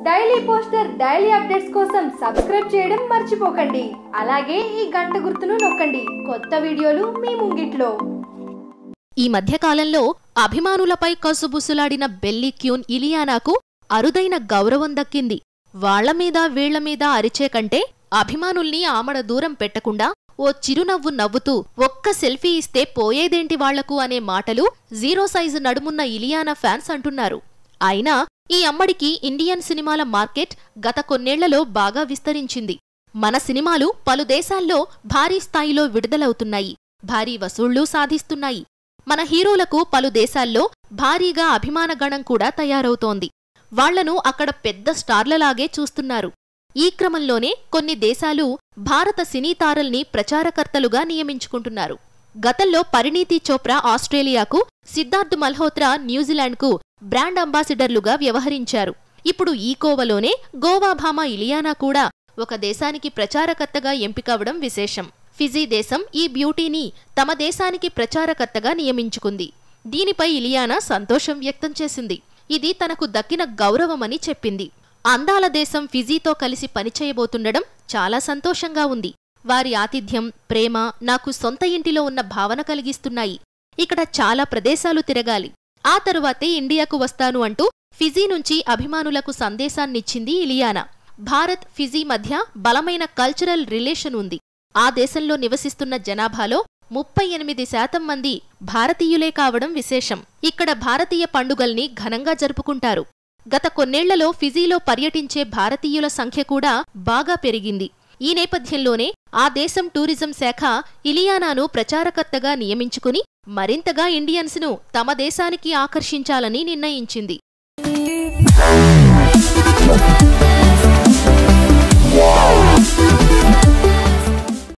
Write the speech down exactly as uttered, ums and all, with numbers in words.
Daily poster daily updates కోసం subscribe చేయడం మర్చిపోకండి. అలాగే ఈ గంట గుర్తును నొక్కండి. కొత్త వీడియోలు మీ ముంగిట్లో. ఈ మధ్య కాలంలో అభిమానులపై కసుబుసులాడిన బెల్లీ క్యూన్ ఇలియానాకు అరుదైన గౌరవం దక్కింది. వాళ్ల మీద వీళ్ల మీద అరిచే కంటే అభిమానుల్ని ఆమడ దూరం పెట్టకుండా ఓ చిరునవ్వు నవ్వుతూ ఒక్క సెల్ఫీ ఇస్తే పోయేదేంటి వాళ్లకు అనే మాటలు జీరో సైజు నడుమున్న ఇలియానా ఫ్యాన్స్ అంటున్నారు. అయినా ఈ అమ్మడికి ఇండియన్ సినిమాల మార్కెట్ గత కొన్నేళ్లలో బాగా విస్తరించింది. మన సినిమాలు పలు దేశాల్లో భారీ స్థాయిలో విడుదలవుతున్నాయి, భారీ వసూళ్లు సాధిస్తున్నాయి. మన హీరోలకు పలు దేశాల్లో భారీగా అభిమానగణం కూడా తయారవుతోంది. వాళ్లను అక్కడ పెద్ద స్టార్లలాగే చూస్తున్నారు. ఈ క్రమంలోనే కొన్ని దేశాలు భారత సినీ తారల్ని ప్రచారకర్తలుగా నియమించుకుంటున్నారు. గతంలో పరిణీతి చోప్రా ఆస్ట్రేలియాకు, సిద్ధార్థ్ మల్హోత్రా న్యూజిలాండ్కు బ్రాండ్ అంబాసిడర్లుగా వ్యవహరించారు. ఇప్పుడు ఈ కోవలోనే గోవా భామ ఇలియానా కూడా ఒక దేశానికి ప్రచారకర్తగా ఎంపికవడం విశేషం. ఫిజీ దేశం ఈ బ్యూటీని తమ దేశానికి ప్రచారకర్తగా నియమించుకుంది. దీనిపై ఇలియానా సంతోషం వ్యక్తం చేసింది. ఇది తనకు దక్కిన గౌరవమని చెప్పింది. అందాల దేశం ఫిజీతో కలిసి పనిచేయబోతుండడం చాలా సంతోషంగా ఉంది. వారి ఆతిథ్యం, ప్రేమ నాకు సొంత ఇంటిలో ఉన్న భావన కలిగిస్తున్నాయి. ఇక్కడ చాలా ప్రదేశాలు తిరగాలి, ఆ తరువాతే ఇండియాకు వస్తాను అంటూ ఫిజీ నుంచి అభిమానులకు సందేశాన్నిచ్చింది ఇలియానా. భారత్, ఫిజీ మధ్య బలమైన కల్చరల్ రిలేషన్ ఉంది. ఆ దేశంలో నివసిస్తున్న జనాభాలో ముప్పై ఎనిమిది శాతం మంది భారతీయులే కావడం విశేషం. ఇక్కడ భారతీయ పండుగల్ని ఘనంగా జరుపుకుంటారు. గత కొన్నేళ్లలో ఫిజీలో పర్యటించే భారతీయుల సంఖ్య కూడా బాగా పెరిగింది. ఈ నేపథ్యంలోనే ఆ దేశం టూరిజం శాఖ ఇలియానాను ప్రచారకర్తగా నియమించుకుని మరింతగా ఇండియన్స్ను తమ దేశానికి ఆకర్షించాలని నిర్ణయించింది.